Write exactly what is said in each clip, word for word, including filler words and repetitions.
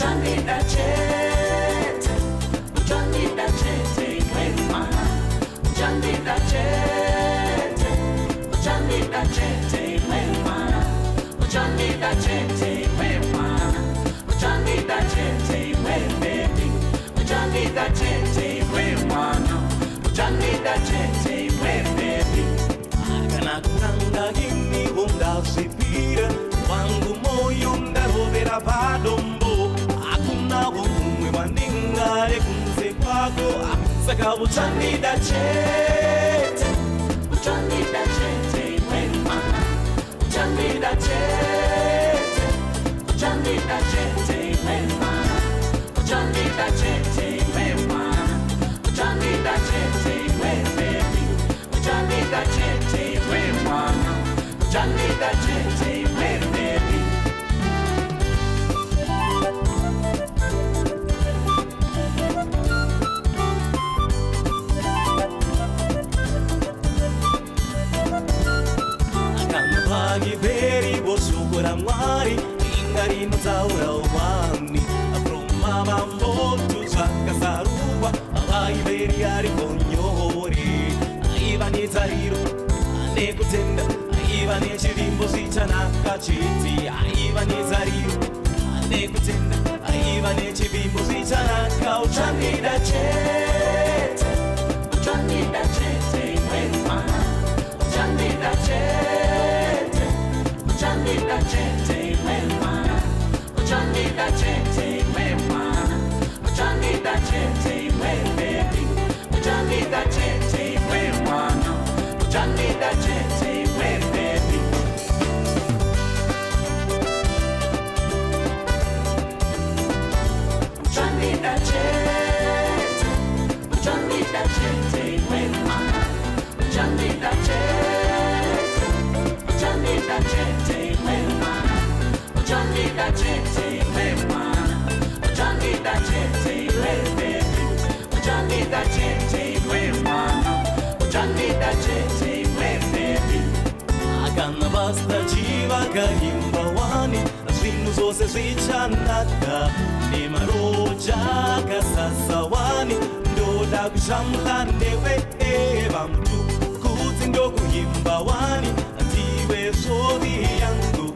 Uchandida Chete, Uchandida Chete, Wemana, Uchandida Chete, Uchandida Chete, Wemana, Uchandida Chete, Wemana, Uchandida Chete, Webaby, Uchandida Chete, Wemana, Uchandida Chete, Webaby. Agana kunanga gini hunga sipira, wangu moyo ndarovera padombo. Akuna umwe wandingare kunze kwako, saka Uchandida Chete, Uchandida Chete, Wemana, Uchandida Chete, Uchandida Chete, Wemana, Uchandida Chete, Wemana, Uchandida Chete, Webaby, Uchandida Chete, Wemana, Uchandida Chete, Webaby. Veri bosukura mwari ingari nzaura wani aproma bambotu zakasaruwa abaiveri ari konyori aiva nezariro ane kutenda aiva nechivimbo zvichanaka chete aiva nezariro ane kutenda aiva nechivimbo zvichanaka Uchandida Chete, Uchandida Chete, Wemana, Uchandida Chete, Uchandida Chete, Wemana, Uchandida Chete, Wemana, Uchandida Chete, Webaby, Uchandida Chete, Wemana, Uchandida Chete, Webaby. Uchandida Chete, Uchandida Chete, Wemana, Uchandida Chete, Uchandida Chete, Wemana, Uchandida Chete, Wemana, Uchandida Chete, Webaby, Uchandida Chete, Wemana, Uchandida Chete, Webaby. Agana basta chiva kahimba wani, zvinhu zvose zvichanaka, nemaroja kasasa wani, ndoda kushamla newe eva mtu, kuti ndokuhimba wani, ndiwe zvovi yangu,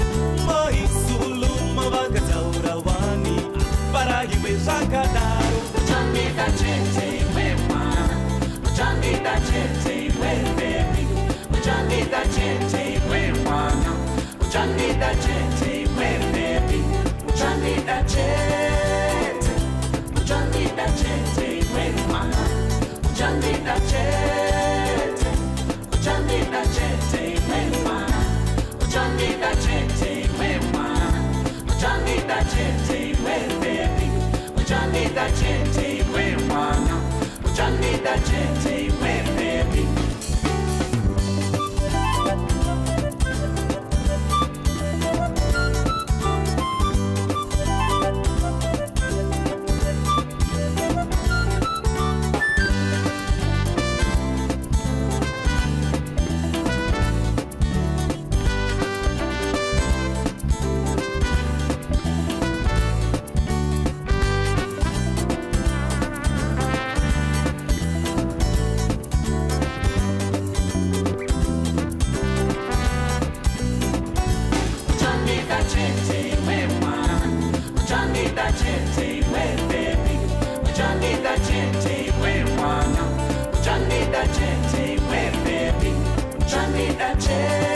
maisuluma vakataura wani, para iwe zvakadaro. Uchandida Chete, Wemana, Uchandida Chete, Webaby, Uchandida Chete, Wemana, Uchandida Chete, Webaby, Uchandida Chete, Uchandida Chete, Wemana, Uchandida Chete, Uchandida Chete, Wemana, Uchandida Chete, Wemana, Uchandida Chete, Webaby, Uchandida Chete, Wemana, Uchandida Chete, Webaby. Uchandida Chete,